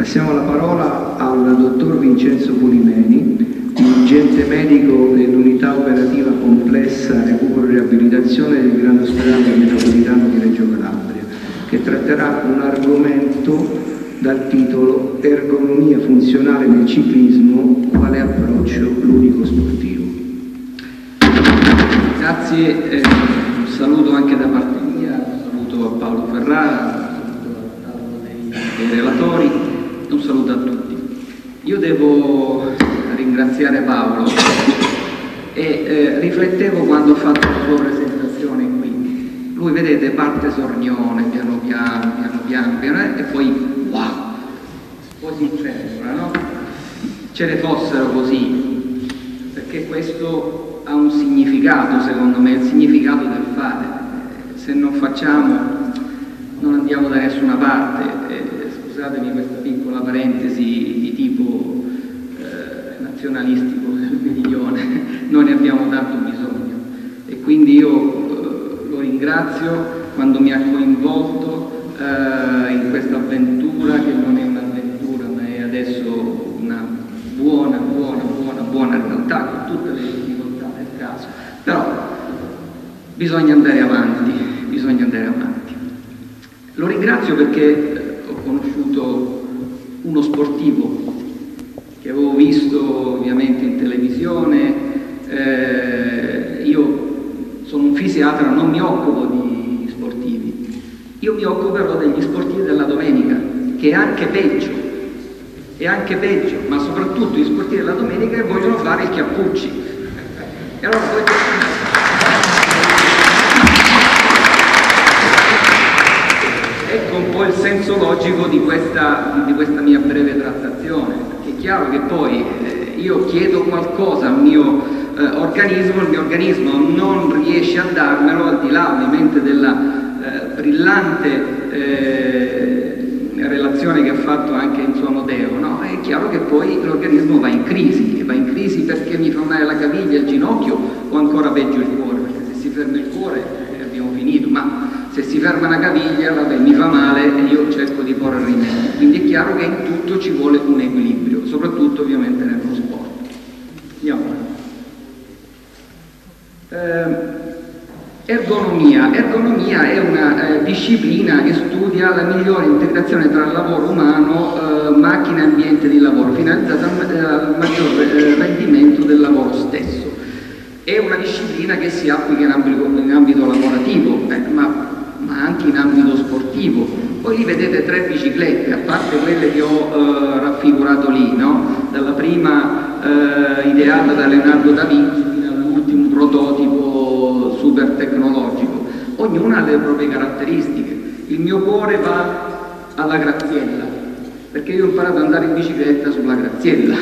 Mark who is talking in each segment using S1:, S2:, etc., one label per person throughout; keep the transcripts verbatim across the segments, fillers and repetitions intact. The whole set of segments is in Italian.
S1: Passiamo la parola al dottor Vincenzo Polimeni, dirigente medico dell'unità operativa complessa recupero e riabilitazione del Grande Ospedale Metropolitano di Reggio Calabria, che tratterà un argomento dal titolo Ergonomia funzionale nel ciclismo, quale approccio ludico sportivo.
S2: Grazie, eh, un saluto anche da parte mia, un saluto a Paolo Ferrara, un saluto a dei, dei relatori e un saluto a tutti. Io devo ringraziare Paolo e eh, riflettevo quando ho fatto la sua presentazione qui. Lui, vedete, parte sornione, piano piano, piano piano, piano eh, e poi wow, poi si incentra, no? Ce ne fossero così, perché questo ha un significato, secondo me, il significato del fare. Se non facciamo non andiamo da nessuna parte. Eh, scusatemi questa piccola parentesi di tipo eh, nazionalistico del meridione, noi ne abbiamo tanto bisogno e quindi io eh, lo ringrazio quando mi ha coinvolto eh, in questa avventura, che non è un'avventura ma è adesso una buona, buona, buona, buona realtà con tutte le difficoltà del caso, però bisogna andare avanti, bisogna andare avanti. Lo ringrazio perché ho conosciuto uno sportivo che avevo visto ovviamente in televisione. Eh, io sono un fisiatra, non mi occupo di sportivi, io mi occupo però degli sportivi della domenica, che è anche peggio, è anche peggio, ma soprattutto gli sportivi della domenica che vogliono fare il Chiappucci. E allora poi... Ecco un po' il senso logico di questa, di questa mia breve trattazione, perché è chiaro che poi eh, io chiedo qualcosa al mio eh, organismo, il mio organismo non riesce a darmelo, al di là ovviamente della eh, brillante eh, relazione che ha fatto anche in suo Amodeo, no? È chiaro che poi l'organismo va in crisi, e va in crisi perché mi fa male la caviglia, il ginocchio o ancora peggio il cuore, perché se si ferma il cuore eh, abbiamo finito, ma se si ferma la caviglia, vabbè, mi fa male e io cerco di porre rimedio. Quindi è chiaro che in tutto ci vuole un equilibrio, soprattutto ovviamente nello sport. Andiamo. Eh, ergonomia. Ergonomia è una eh, disciplina che studia la migliore integrazione tra il lavoro umano, eh, macchina e ambiente di lavoro, finalizzata al, al maggior eh, rendimento del lavoro stesso. È una disciplina che si applica in ambito, in ambito lavorativo, eh, ma ma anche in ambito sportivo. Poi lì vedete tre biciclette, a parte quelle che ho eh, raffigurato lì, no? Dalla prima eh, ideata da Leonardo da Vinci fino all'ultimo prototipo super tecnologico. Ognuna ha le proprie caratteristiche. Il mio cuore va alla Graziella, perché io ho imparato ad andare in bicicletta sulla Graziella.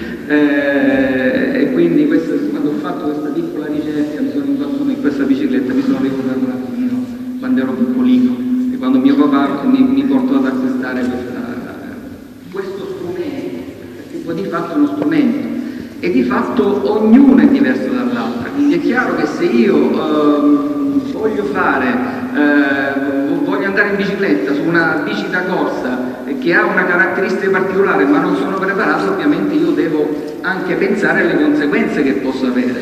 S2: Eh, e quindi questo, quando ho fatto questa piccola ricerca mi sono imbattuto in questa bicicletta, mi sono ricordato un attimino quando ero piccolino e quando mio papà mi, mi portò ad acquistare questa, questo strumento, perché poi di fatto è uno strumento e di fatto ognuno è diverso dall'altra, quindi è chiaro che se io eh, voglio fare eh, voglio andare in bicicletta su una bici da corsa che ha una caratteristica particolare ma non sono preparato, ovviamente io devo anche pensare alle conseguenze che posso avere,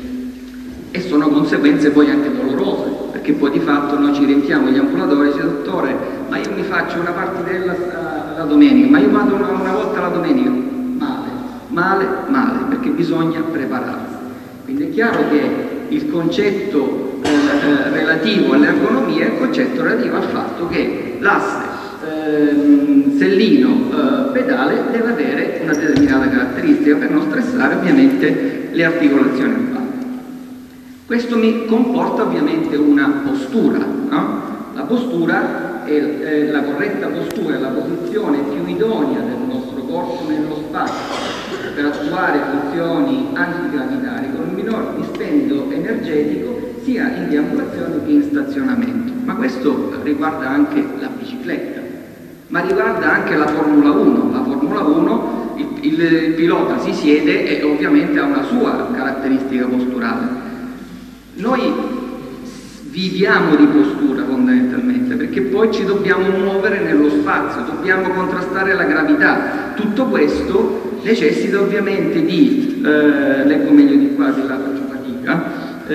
S2: e sono conseguenze poi anche dolorose, perché poi di fatto noi ci riempiamo gli ambulatori e dice: dottore, ma io mi faccio una partitella la domenica, ma io vado una, una volta la domenica. Male, male, male, perché bisogna prepararsi. Quindi è chiaro che il concetto eh, eh, relativo all'ergonomia è il concetto relativo al fatto che l'asse eh, sellino eh, pedale deve avere una determinata caratteristica per non stressare ovviamente le articolazioni al basso. Questo mi comporta ovviamente una postura, no? La postura è, è la corretta postura, è la posizione più idonea del nostro corpo nello spazio per attuare funzioni antigravitari con il minor dispendio energetico sia in deambulazione che in stazionamento. Ma questo riguarda anche la bicicletta, ma riguarda anche la Formula uno. La Formula uno, il, il pilota si siede e ovviamente ha una sua caratteristica posturale. Noi viviamo di postura fondamentalmente, perché poi ci dobbiamo muovere nello spazio, dobbiamo contrastare la gravità. Tutto questo necessita ovviamente di, eh, leggo meglio di qua, di là faccio fatica,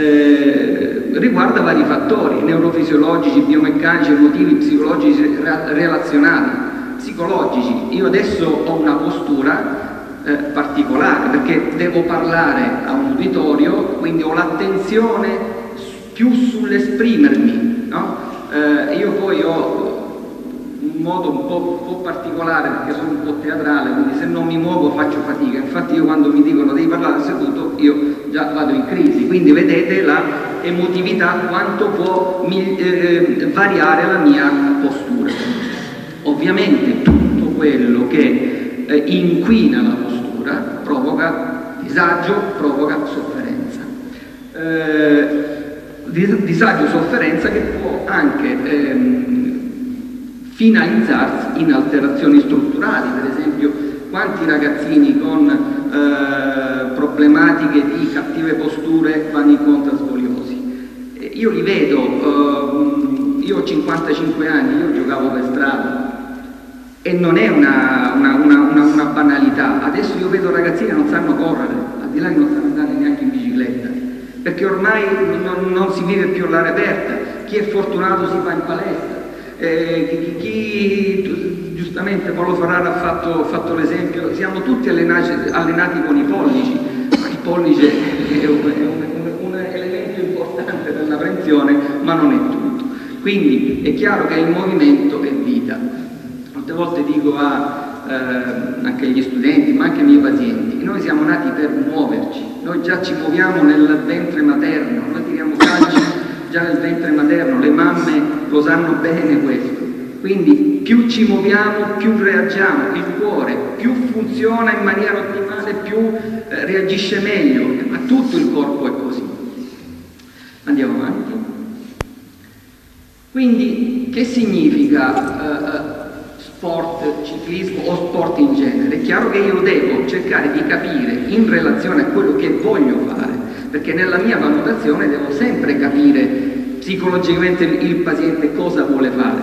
S2: eh, riguarda vari fattori neurofisiologici, biomeccanici, emotivi, psicologici, relazionali, psicologici. Io adesso ho una postura eh, particolare perché devo parlare a un uditorio, quindi ho l'attenzione più sull'esprimermi, no? Eh, io poi ho un modo un po', un po' particolare perché sono un po' teatrale, quindi se non mi muovo faccio fatica. Infatti io quando mi dicono devi parlare seduto, io già vado in crisi. Quindi vedete la emotività quanto può mi, eh, variare la mia postura. Ovviamente tutto quello che eh, inquina la postura provoca disagio, provoca sofferenza. Eh, disagio e sofferenza che può anche ehm, finalizzarsi in alterazioni strutturali. Per esempio, quanti ragazzini con eh, problematiche di cattive posture vanno incontro a scoliosi? Eh, io li vedo, eh, io ho cinquantacinque anni, io giocavo per strada e non è una, una, una, una, una banalità. Adesso io vedo ragazzini che non sanno correre, al di là che non sanno andare neanche in bicicletta, perché ormai non, non si vive più all'aria aperta. Chi è fortunato si va in palestra, eh, chi, chi giustamente Paolo Ferrara ha fatto, fatto l'esempio, siamo tutti allenati, allenati con i pollici, ma il pollice è un, è un, un elemento importante per la prevenzione, ma non è tutto. Quindi è chiaro che il movimento è vita. Molte volte dico a Eh, anche agli studenti, ma anche ai miei pazienti, noi siamo nati per muoverci, noi già ci muoviamo nel ventre materno, noi tiriamo calci già nel ventre materno, le mamme lo sanno bene questo. Quindi più ci muoviamo, più reagiamo, il cuore più funziona in maniera ottimale, più eh, reagisce meglio, ma tutto il corpo è così. Andiamo avanti. Quindi che significa eh, sport, ciclismo o sport in genere? È chiaro che io devo cercare di capire in relazione a quello che voglio fare, perché nella mia valutazione devo sempre capire psicologicamente il paziente cosa vuole fare.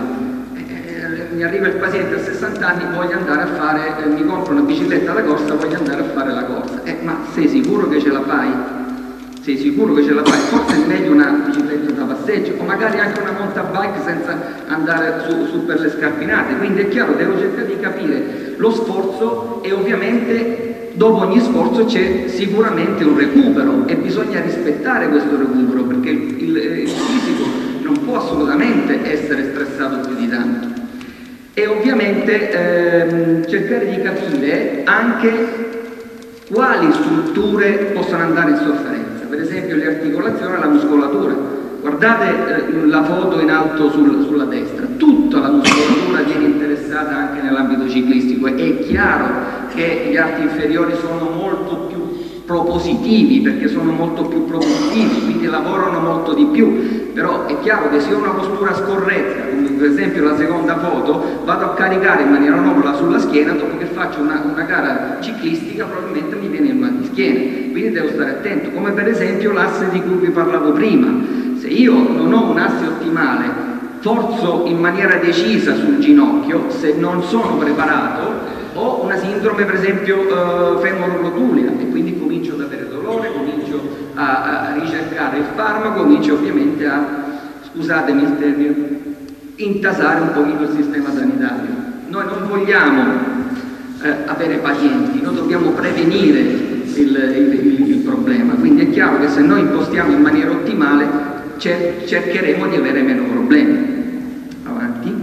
S2: Eh, mi arriva il paziente a sessanta anni, voglio andare a fare, eh, mi compro una bicicletta da corsa, voglio andare a fare la corsa. Eh, ma sei sicuro che ce la fai? Sei sicuro che ce la fai? Forse è meglio una bicicletta da passeggio o magari anche una mountain bike senza andare su, su per le scarpinate. Quindi è chiaro, devo cercare di capire lo sforzo e ovviamente dopo ogni sforzo c'è sicuramente un recupero e bisogna rispettare questo recupero, perché il, il, il fisico non può assolutamente essere stressato più di tanto. E ovviamente ehm, cercare di capire anche quali strutture possono andare in sofferenza. Per esempio le articolazioni e la muscolatura. Guardate eh, la foto in alto sul, sulla destra, tutta la muscolatura viene interessata anche nell'ambito ciclistico. È chiaro che gli arti inferiori sono molto più propositivi perché sono molto più produttivi, quindi lavorano molto di più, però è chiaro che se ho una postura scorretta, come per esempio la seconda foto, vado a caricare in maniera anomala sulla schiena, dopo che faccio una, una gara ciclistica probabilmente mi viene il mal di schiena, quindi devo stare attento, come per esempio l'asse di cui vi parlavo prima. Se io non ho un asse ottimale, forzo in maniera decisa sul ginocchio, se non sono preparato ho una sindrome per esempio uh, femororotulia e quindi comincio ad avere dolore, comincio a, a ricercare il farmaco, comincio ovviamente a, scusatemi il termine, intasare un pochino il sistema sanitario. Noi non vogliamo eh, avere pazienti, noi dobbiamo prevenire il, il, il, il problema, quindi è chiaro che se noi impostiamo in maniera ottimale cer cercheremo di avere meno problemi. Avanti.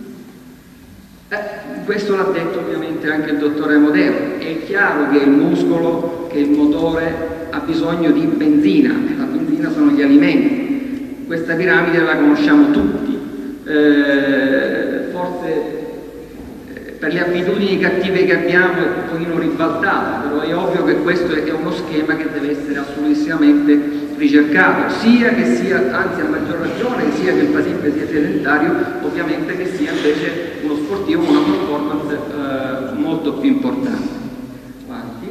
S2: Eh, questo l'ha detto ovviamente anche il dottore Amodeo, è chiaro che il muscolo, che il motore ha bisogno di benzina, la benzina sono gli alimenti, questa piramide la conosciamo tutti, eh, forse eh, per le abitudini cattive che abbiamo è un pochino ribaltata, però è ovvio che questo è uno schema che deve essere assolutissimamente ricercato, sia che sia, anzi a maggior ragione, sia che il paziente sia sedentario, ovviamente che sia invece uno sportivo, una performance eh, molto più importante. Avanti.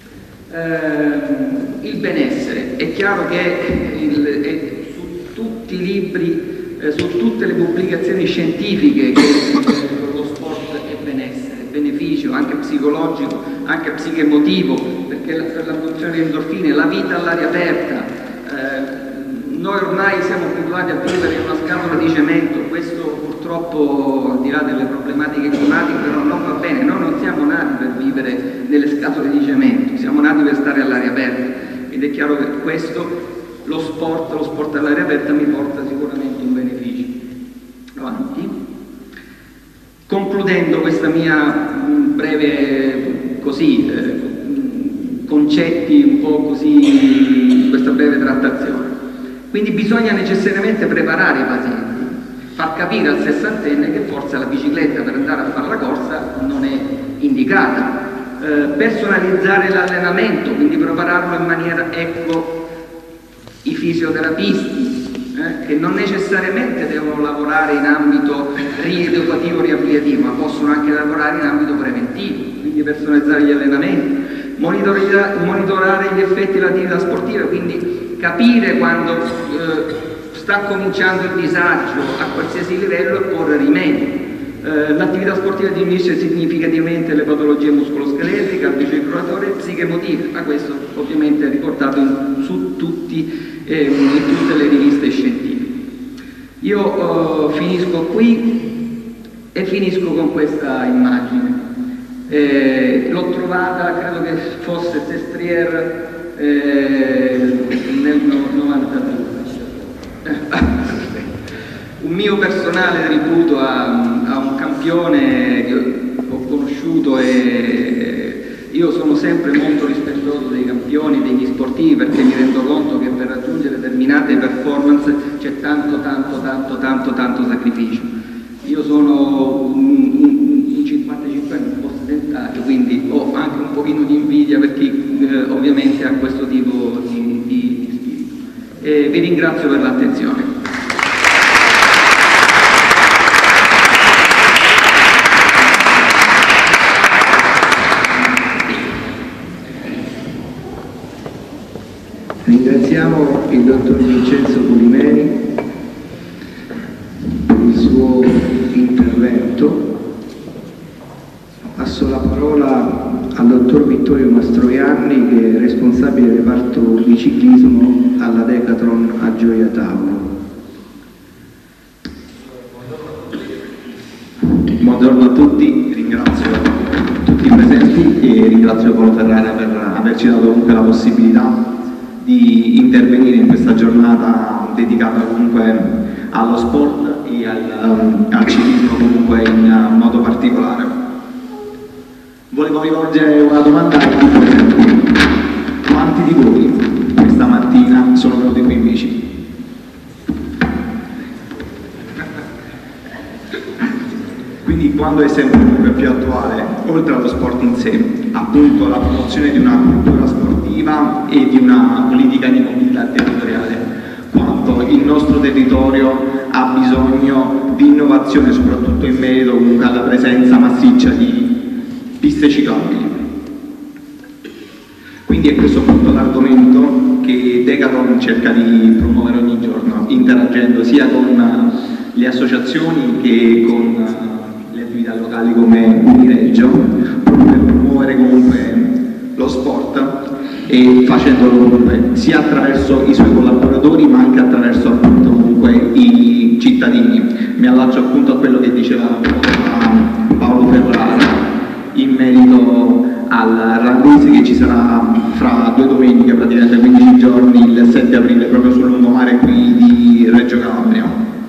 S2: Eh, il benessere, è chiaro che il, è, su tutti tutti i libri, eh, su tutte le pubblicazioni scientifiche che eh, lo sport è benessere, beneficio anche psicologico, anche psichemotivo, perché la, per la produzione di endorfine, la vita all'aria aperta. Eh, noi ormai siamo abituati a vivere in una scatola di cemento, questo purtroppo, al di là delle problematiche climatiche, però non va bene. Noi non siamo nati per vivere nelle scatole di cemento, siamo nati per stare all'aria aperta, ed è chiaro che questo, lo sport, lo sport all'aria aperta mi porta sicuramente un beneficio. Avanti. Concludendo questa mia breve, così, eh, concetti un po' così, questa breve trattazione. Quindi bisogna necessariamente preparare i pazienti, far capire al sessantenne che forse la bicicletta per andare a fare la corsa non è indicata, eh, personalizzare l'allenamento, quindi prepararlo in maniera, ecco, i fisioterapisti, eh, che non necessariamente devono lavorare in ambito rieducativo riabilitativo, ma possono anche lavorare in ambito preventivo, quindi personalizzare gli allenamenti, monitorare gli effetti dell'attività sportiva, quindi capire quando eh, sta cominciando il disagio a qualsiasi livello e porre rimedio. Eh, l'attività sportiva diminuisce significativamente le patologie muscoloscheletriche, cardiocircolatorie e psichemotive, ma questo ovviamente è riportato in, su tutti, eh, in tutte le riviste scientifiche. Io eh, finisco qui e finisco con questa immagine. Eh, l'ho trovata, credo che fosse Sestriere, Eh, nel novantadue. Un mio personale tributo a, a un campione che ho conosciuto, e io sono sempre molto rispettoso dei campioni, degli sportivi, perché mi rendo conto che per raggiungere determinate performance c'è tanto tanto tanto tanto tanto sacrificio. Io sono un, un, un cinquantacinque anni, un po' sedentario, quindi ho anche un pochino di invidia per chi eh, ovviamente ha questo tipo di, di, di spirito. E vi ringrazio per l'attenzione.
S1: Ringraziamo il dottor Vincenzo Pulimeni per il suo intervento. Passo la parola al dottor Vittorio Mastroianni, che è responsabile del reparto di ciclismo alla Decathlon a Gioia Tauro.
S3: Buongiorno a tutti, ringrazio tutti i presenti e ringrazio Paolo Ferrara per averci dato comunque la possibilità di intervenire in questa giornata dedicata comunque allo sport e al, al ciclismo comunque in modo particolare. Volevo rivolgere una domanda a tutti presenti. Quanti di voi questa mattina sono venuti qui in bici? Quindi quando è sempre comunque più attuale, oltre allo sport in sé, appunto la promozione di una cultura sportiva e di una politica di mobilità territoriale, quanto il nostro territorio ha bisogno di innovazione, soprattutto in merito comunque alla presenza massiccia di piste ciclabili. Quindi è questo appunto l'argomento che Decathlon cerca di promuovere ogni giorno, interagendo sia con le associazioni che con le attività locali come Unireggio, proprio per promuovere comunque lo sport e facendolo comunque sia attraverso i suoi collaboratori ma anche attraverso appunto comunque i cittadini. Mi allaccio appunto a quello che diceva Paolo Ferrara in merito al Rallese che ci sarà fra due domeniche, praticamente quindici giorni, il sette aprile, proprio sul lungomare qui di Reggio Calabria.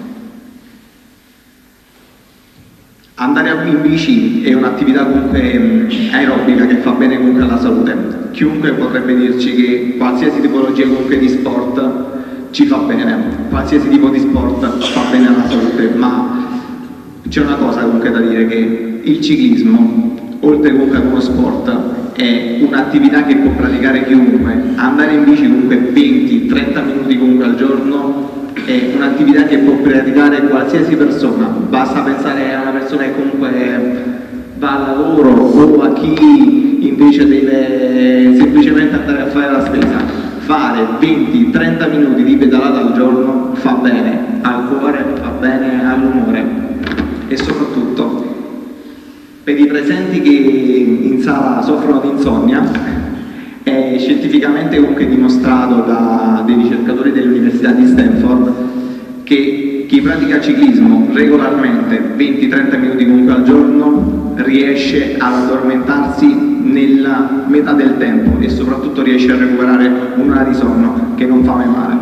S3: Andare in bici è un'attività comunque aerobica che fa bene comunque alla salute. Chiunque potrebbe dirci che qualsiasi tipologia comunque di sport ci fa bene, qualsiasi tipo di sport fa bene alla salute, ma c'è una cosa comunque da dire, che il ciclismo, oltre comunque ad uno sport, è un'attività che può praticare chiunque. Andare in bici comunque venti trenta minuti comunque al giorno è un'attività che può praticare qualsiasi persona, basta pensare a una persona che comunque va al lavoro o a chi invece deve semplicemente andare a fare la spesa. fare venti trenta minuti di pedalata al giorno fa bene al cuore, fa bene all'umore e soprattutto per i presenti che in sala soffrono di insonnia è scientificamente comunque dimostrato da dei ricercatori dell'Università di Stanford che chi pratica ciclismo regolarmente venti trenta minuti comunque al giorno riesce ad addormentarsi nella metà del tempo e soprattutto riesce a recuperare un'ora di sonno che non fa mai male.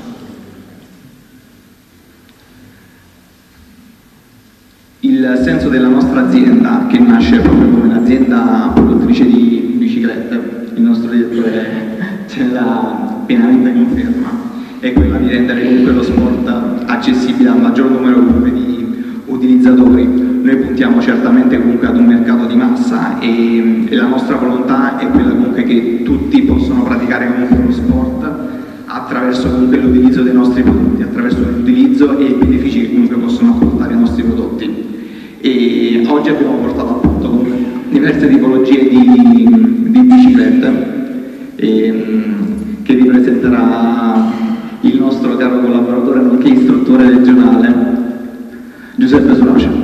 S3: Il senso della nostra azienda, che nasce proprio come un'azienda produttrice di biciclette, il nostro direttore ce l'ha pienamente conferma, è quella di rendere comunque lo sport accessibile al maggior numero comunque di utilizzatori. Noi puntiamo certamente comunque ad un mercato di massa e, e la nostra volontà è quella comunque che tutti possano praticare comunque lo sport attraverso comunque l'utilizzo dei nostri prodotti, attraverso l'utilizzo e i benefici che comunque possono apportare i nostri prodotti. E oggi abbiamo portato appunto comunque diverse tipologie di, di biciclette e, che vi presenterà il nostro caro collaboratore nonché istruttore regionale Giuseppe Surace.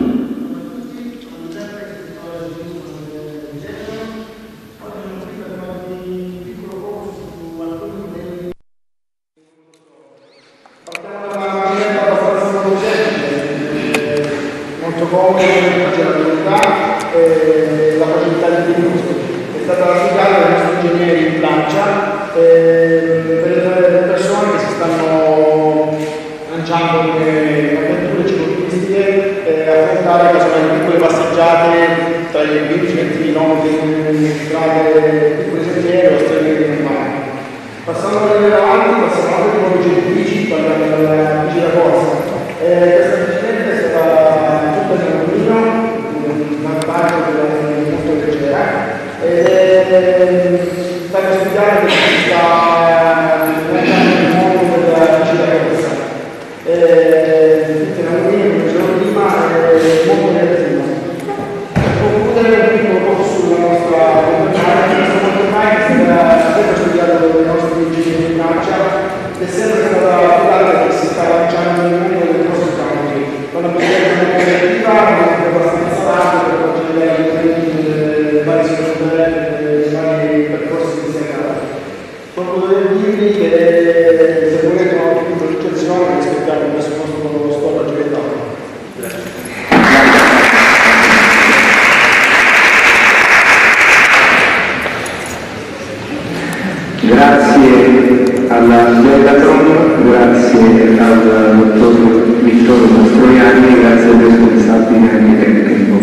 S1: Grazie alla Decathlon, grazie al dottor Vittorio Mastroianni, grazie al responsabile tecnico.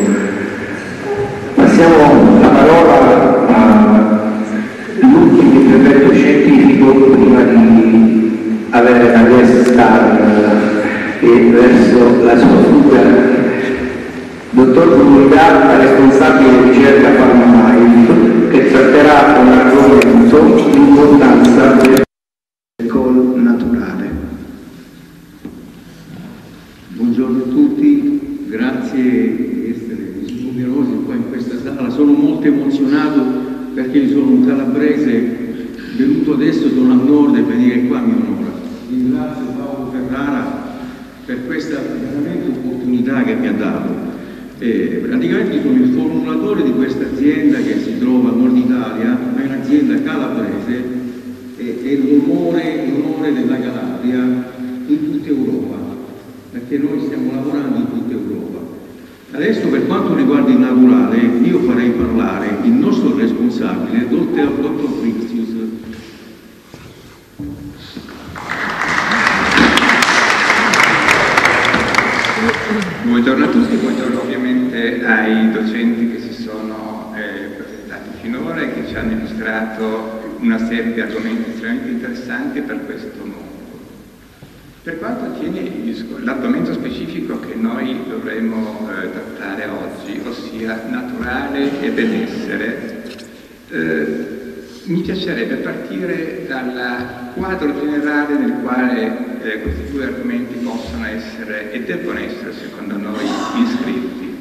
S1: Passiamo la parola all'ultimo intervento scientifico prima di avere la guest star e verso la sua fuga. Dottor Bruno, responsabile di ricerca PharmaLife, che tratterà un argomento l'importanza del naturale.
S4: Buongiorno a tutti, grazie di essere così numerosi qua in questa sala. Sono molto emozionato perché sono un calabrese venuto adesso, sono al nord e venire qua mi onora. Ringrazio Paolo Ferrara per questa veramente opportunità che mi ha dato. Eh, praticamente sono il formulatore di questa azienda che si trova a Nord Italia, ma è un'azienda calabrese e è l'onore della Calabria in tutta Europa, perché noi stiamo lavorando in tutta Europa. Adesso per quanto riguarda il naturale, io farei parlare il nostro responsabile, il dottor Frixius.
S5: Buongiorno a tutti, buongiorno ovviamente ai docenti che si sono eh, presentati finora e che ci hanno illustrato una serie di argomenti estremamente interessanti per questo mondo. Per quanto attiene l'argomento specifico che noi dovremmo eh, trattare oggi, ossia naturale e benessere, eh, mi piacerebbe partire dal quadro generale nel quale eh, questi due argomenti possono essere e debbono essere, secondo noi, iscritti.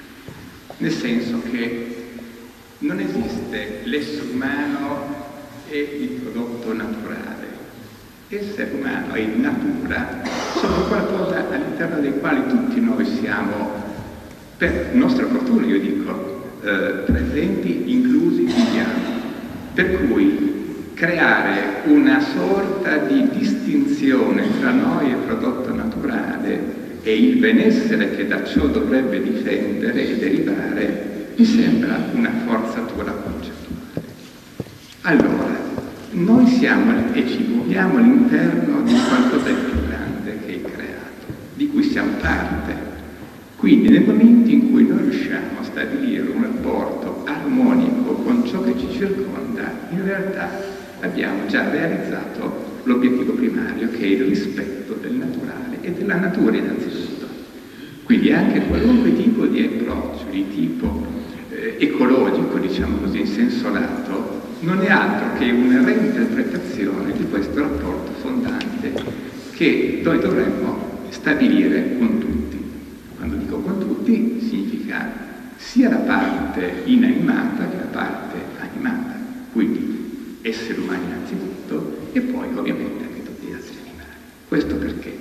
S5: Nel senso che non esiste l'essere umano e il prodotto naturale. Essere umano e natura sono qualcosa all'interno dei quali tutti noi siamo, per nostra fortuna io dico, eh, presenti, inclusi, viviamo. Per cui creare una sorta di distinzione tra noi e il prodotto naturale e il benessere che da ciò dovrebbe difendere e derivare mi sembra una forzatura concettuale. Allora, noi siamo e ci muoviamo all'interno di qualcosa di più grande che è il creato, di cui siamo parte. Quindi nel momento in cui noi riusciamo a stabilire un rapporto armonico con ciò che ci circonda, in realtà abbiamo già realizzato l'obiettivo primario, che è il rispetto del naturale e della natura innanzitutto. Quindi anche qualunque tipo di approccio, di tipo eh, ecologico, diciamo così, in senso lato, non è altro che una reinterpretazione di questo rapporto fondante che noi dovremmo stabilire con tutti. Quando dico con tutti significa sia la parte inanimata che la parte animata, quindi esseri umani innanzitutto e poi ovviamente anche tutti gli altri animali. Questo perché?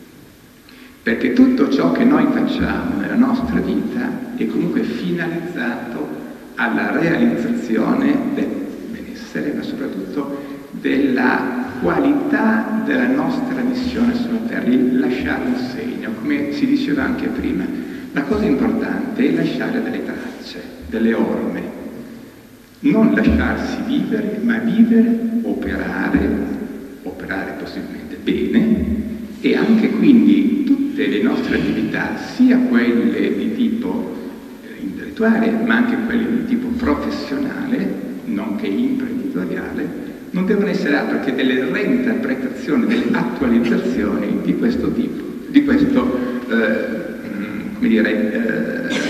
S5: Perché tutto ciò che noi facciamo nella nostra vita è comunque finalizzato alla realizzazione del benessere, ma soprattutto della qualità della nostra missione sulla Terra, il lasciare un segno, come si diceva anche prima. La cosa importante è lasciare delle tracce, delle orme, non lasciarsi vivere, ma vivere, operare, operare possibilmente bene, e anche quindi tutte le nostre attività, sia quelle di tipo eh, intellettuale, ma anche quelle di tipo professionale, nonché imprenditoriale, non devono essere altro che delle reinterpretazioni, delle attualizzazioni di questo tipo, di questo, eh, come dire, eh,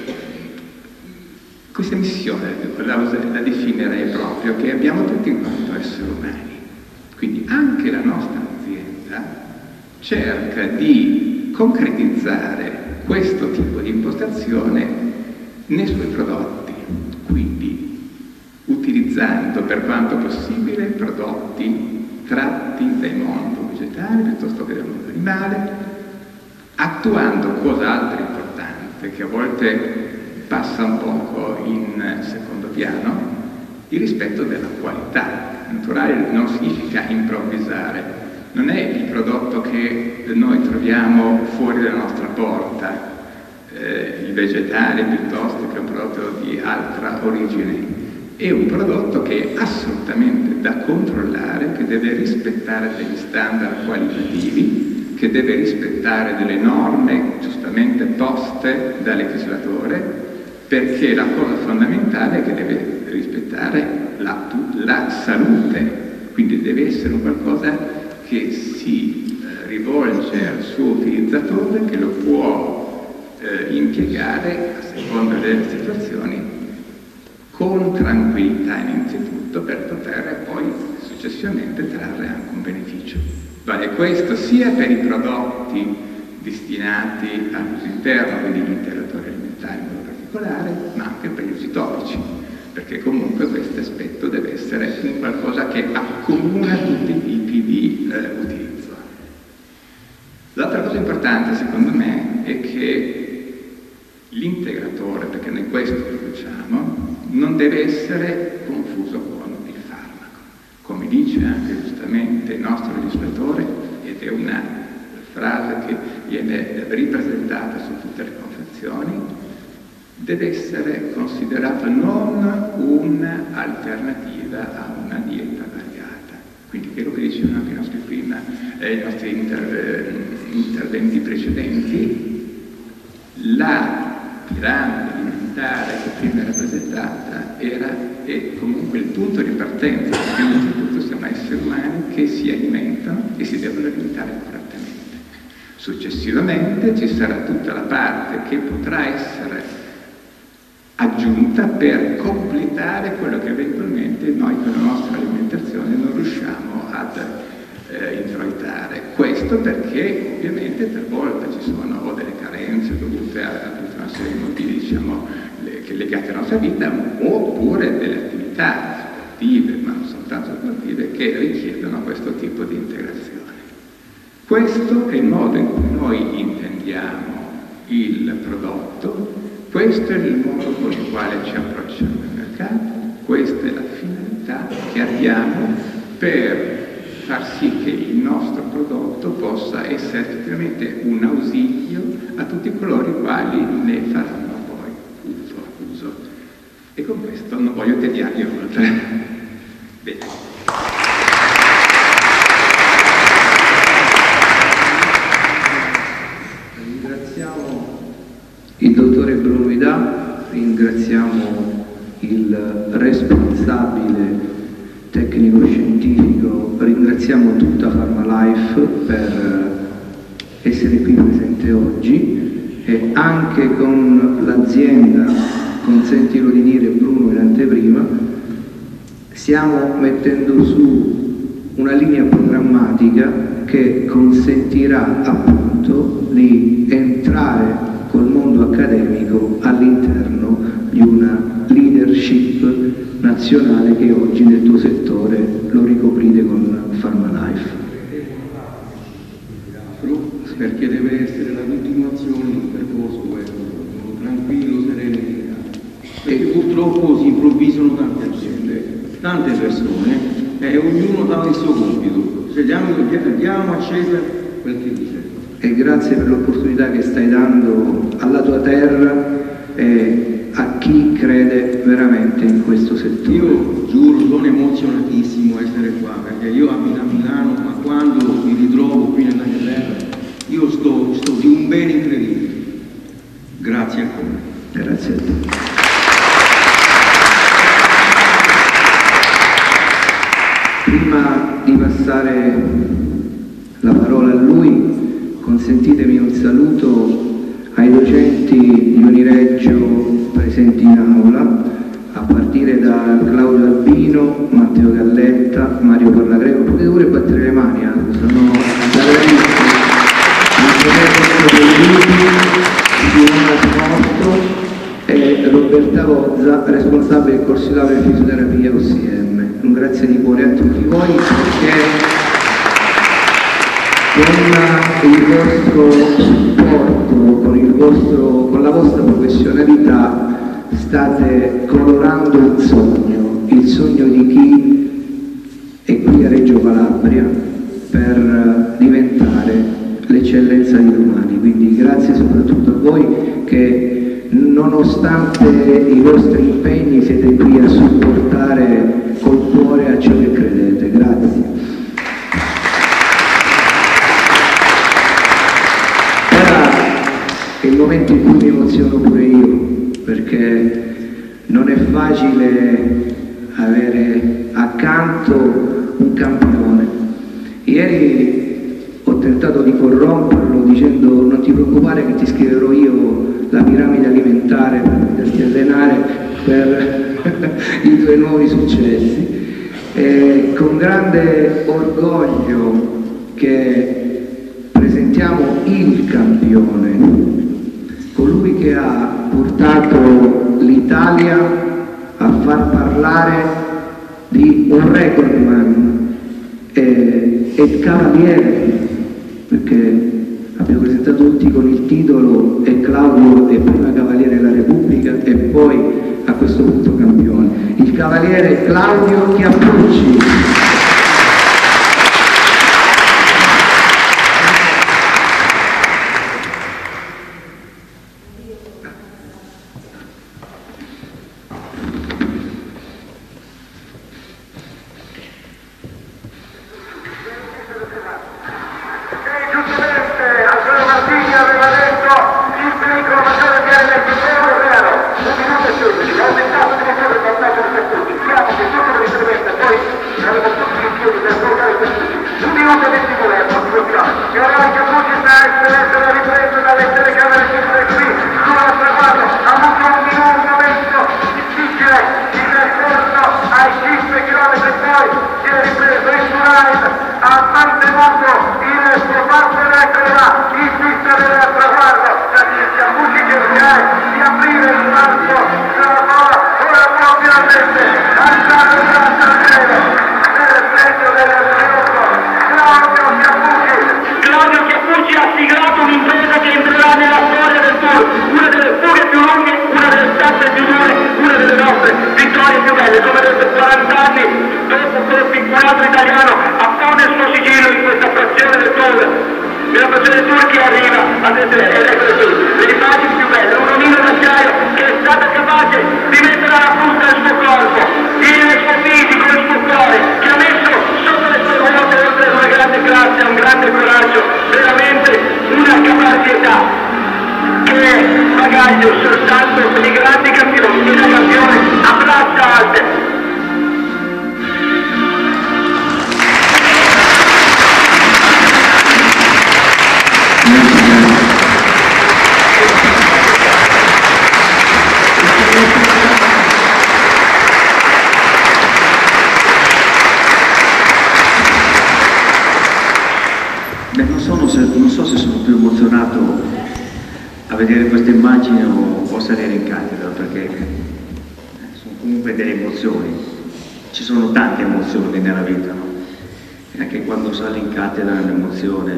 S5: questa missione, la, la definirei proprio, che abbiamo tutti in quanto esseri umani. Quindi anche la nostra azienda cerca di concretizzare questo tipo di impostazione nei suoi prodotti, quindi utilizzando per quanto possibile prodotti tratti dal mondo vegetale piuttosto che dal mondo animale, attuando cosa altro importante che a volte passa un poco in secondo piano, il rispetto della qualità. Naturale non significa improvvisare, non è il prodotto che noi troviamo fuori dalla nostra porta, eh, il vegetale piuttosto che un prodotto di altra origine. È un prodotto che è assolutamente da controllare, che deve rispettare degli standard qualitativi, che deve rispettare delle norme giustamente poste dal legislatore, perché la cosa fondamentale è che deve rispettare la, la salute, quindi deve essere un qualcosa che si eh, rivolge al suo utilizzatore, che lo può eh, impiegare a seconda delle situazioni con tranquillità innanzitutto, per poter poi successivamente trarre anche un beneficio. Vale questo sia per i prodotti destinati all'uso interno, quindi gli integratori alimentari in modo particolare, ma anche per gli usi topici, perché comunque questo aspetto deve essere un qualcosa che accomuna tutti i tipi di eh, utilizzo. L'altra cosa importante secondo me è che l'integratore, perché noi questo produciamo, non deve essere confuso con il farmaco. Come dice anche giustamente il nostro legislatore, ed è una frase che viene ripresentata su tutte le confezioni, deve essere considerato non un'alternativa a una dieta variata. Quindi quello che dicevano anche i nostri, prima, eh, i nostri inter, interventi precedenti, la piramide alimentare che prima era presentata era e comunque il punto di partenza, perché innanzitutto siamo esseri umani che si alimentano e si devono alimentare correttamente. Successivamente ci sarà tutta la parte che potrà essere aggiunta per completare quello che eventualmente noi con la nostra alimentazione non riusciamo ad eh, introitare. Questo perché ovviamente talvolta ci sono o delle carenze dovute a, a tutta una serie di motivi, diciamo, le, che legate alla nostra vita, oppure delle attività sportive, ma non soltanto sportive, che richiedono questo tipo di integrazione. Questo è il modo in cui noi intendiamo il prodotto, questo è il modo con il quale ci approcciamo al mercato, questa è la finalità che abbiamo per far sì che il nostro prodotto possa essere effettivamente un ausilio a tutti coloro i quali ne faranno poi uso. uso. E con questo non voglio tediarvi oltre. Bene.
S1: Il dottore Bruno Vidà, ringraziamo il responsabile tecnico-scientifico, ringraziamo tutta Pharmalife per essere qui presente oggi e anche con l'azienda, consentilo di dire Bruno in anteprima, stiamo mettendo su una linea programmatica che consentirà appunto di entrare col mondo accademico all'interno di una leadership nazionale che oggi nel tuo settore lo ricoprite con Pharmalife.
S4: Perché deve essere la continuazione di un percorso questo, tranquillo, sereno e purtroppo si improvvisano tante aziende, tante persone e ognuno dà il suo compito. Se diamo, diamo a Cesare quel che dice.
S1: E grazie per l'opportunità che stai dando alla tua terra e a chi crede veramente in questo settore.
S4: Io giuro, sono emozionatissimo a essere qua, perché io abito a Milano, ma quando mi ritrovo qui nella mia terra, io sto, sto di un bene incredibile. Grazie ancora.
S1: Grazie a te. Prima di passare la parola a lui, consentitemi un saluto ai docenti di Unireggio presenti in aula, a partire da Claudio Albino, Matteo Galletta, Mario Porlagrego. Potete pure battere le mani, eh? Sono bravissimi. Simona Smorto e Roberta Gozza, responsabile del corso di laurea in fisioterapia O C M. Un grazie di cuore a tutti voi perché con il vostro supporto, con, il vostro, con la vostra professionalità state colorando il sogno, il sogno di chi è qui a Reggio Calabria per diventare l'eccellenza di domani. Quindi grazie soprattutto a voi che nonostante i vostri impegni siete qui a supportare col cuore a ciò che credete. Grazie. È il momento in cui mi emoziono pure io, perché non è facile avere accanto un campione. Ieri ho tentato di corromperlo dicendo non ti preoccupare che ti scriverò io la piramide alimentare per poterti allenare per i tuoi nuovi successi. E con grande orgoglio che presentiamo il campione, colui che ha portato l'Italia a far parlare di un recordman e, e cavaliere, perché abbiamo presentato tutti con il titolo e Claudio è prima cavaliere della Repubblica e poi a questo punto campione. Il cavaliere Claudio Chiappucci.
S6: Di aprire il palco della parola, ora può finalmente alzare il braccio squadra italiano appone il suo sigillo in questa frazione del Tour. Nella frazione del Tour che arriva ad essere, ed eccolo qui, le immagini più belle, un omino d'acciaio che è stato capace di mettere alla punta il suo corpo, il suo fisico, il suo cuore, che ha messo sotto le sue ruote, oltre a una grande classe, un grande coraggio, veramente una caparbietà che è bagaglio soltanto per i grandi campioni, che da campione a braccia alte.
S4: Beh, non, sono se, non so se sono più emozionato a vedere queste immagini o, o salire in cattedra, perché sono comunque delle emozioni. Ci sono tante emozioni nella vita, no? E anche quando sali in cattedra è un'emozione,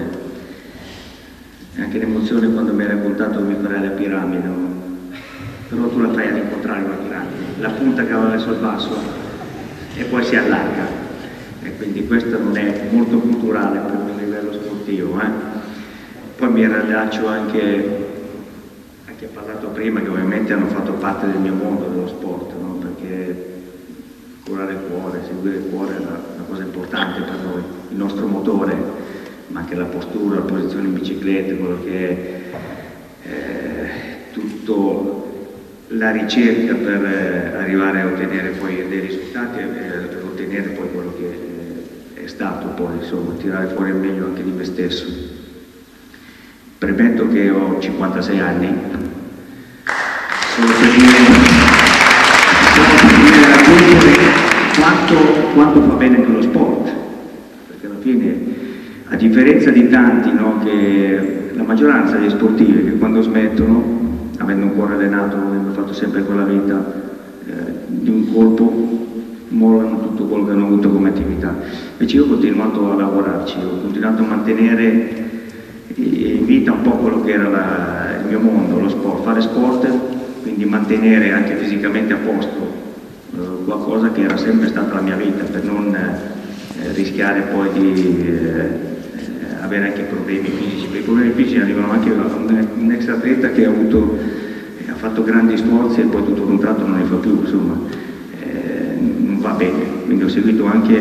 S4: e anche l'emozione quando mi hai raccontato che mi farai la piramide, no? Però tu la fai all'incontrario la piramide, la punta cava verso il basso e poi si allarga. E quindi questo non è molto culturale per un livello sportivo. Eh? Poi mi riallaccio anche a chi ha parlato prima, che ovviamente hanno fatto parte del mio mondo, dello sport, no? Perché curare il cuore, seguire il cuore è una, una cosa importante per noi, il nostro motore, ma anche la postura, la posizione in bicicletta, quello che è eh, tutto la ricerca per eh, arrivare a ottenere poi dei risultati e eh, per ottenere poi quello che eh, è stato poi, insomma, tirare fuori il meglio anche di me stesso. Premetto che ho cinquantasei anni, solo per dire, solo per dire raggiungere quanto, quanto fa bene anche lo sport, perché alla fine, a differenza di tanti, no, che la maggioranza degli sportivi che quando smettono, avendo un cuore allenato, avendo fatto sempre quella vita, eh, di un colpo mollano tutto quello che hanno avuto come attività. Invece io ho continuato a lavorarci, ho continuato a mantenere in vita un po' quello che era la, il mio mondo, lo sport, fare sport, quindi mantenere anche fisicamente a posto eh, qualcosa che era sempre stata la mia vita, per non eh, rischiare poi di eh, avere anche problemi fisici, perché i problemi fisici arrivano anche da un, un ex atleta che ha avuto, eh, ha fatto grandi sforzi e poi tutto d'un tratto non ne fa più, insomma, eh, non va bene. Quindi ho seguito anche